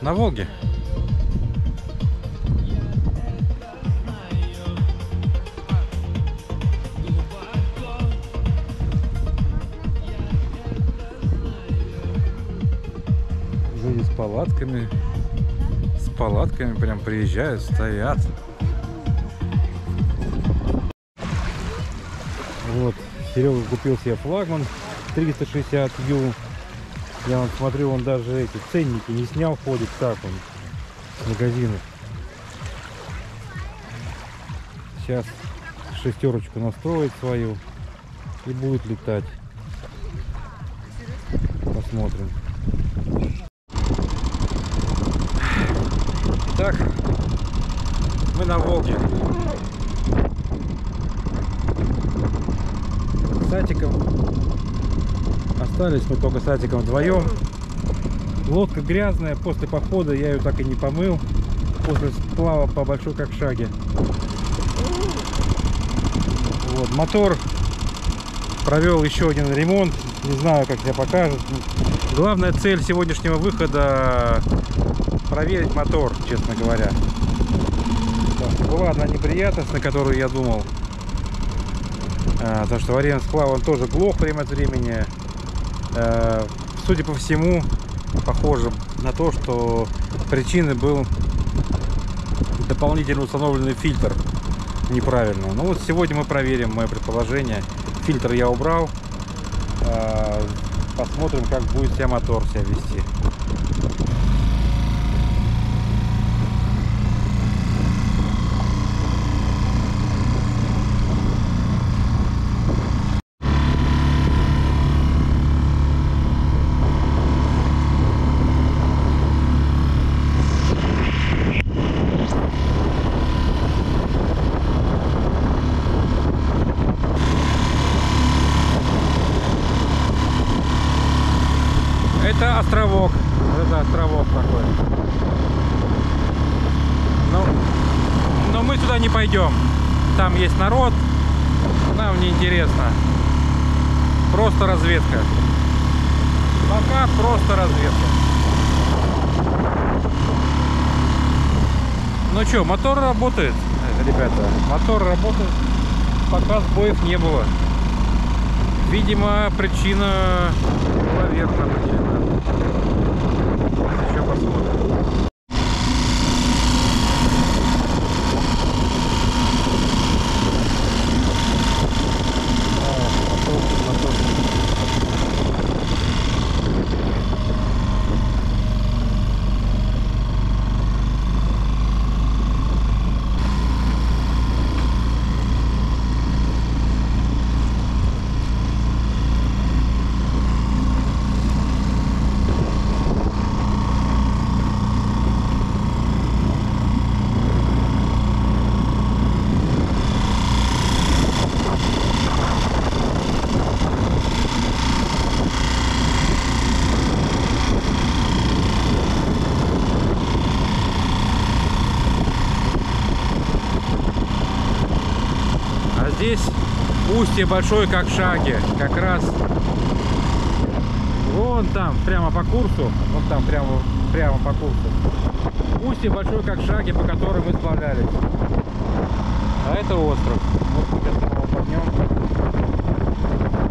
на Волге. Люди с палатками прям приезжают, стоят. Вот, Серега купил себе флагман 360U. Я вот смотрю, он даже эти ценники не снял, ходит так он с магазина. Сейчас шестерочку настроит свою и будет летать. Посмотрим. Итак, мы на Волге. С Атиком. Остались мы только с Атиком вдвоем. Лодка грязная, после похода я ее так и не помыл. После сплава по Большой Кокшаге. Вот, мотор провел еще один ремонт. Не знаю, как себя покажет. Главная цель сегодняшнего выхода — проверить мотор, честно говоря. Так, была одна неприятность, на которую я думал. То, что во время сплава он тоже глох время от времени. Судя по всему, похоже на то, что причиной был дополнительно установленный фильтр неправильно. Ну вот сегодня мы проверим мое предположение. Фильтр я убрал. Посмотрим, как будет себя мотор себя вести. Это островок. Это островок такой. Но мы туда не пойдем. Там есть народ. Нам не интересно. Просто разведка. Пока просто разведка. Ну что, мотор работает, ребята. Мотор работает. Пока сбоев не было. Видимо, причина была верно определена. Еще посмотрим. Здесь устье Большой Кокшаги, как раз вон там, прямо по курсу, вот там, прямо по курсу. Устье Большой Кокшаги, по которой мы сплавлялись. А это остров. Вот сейчас мы его поднем.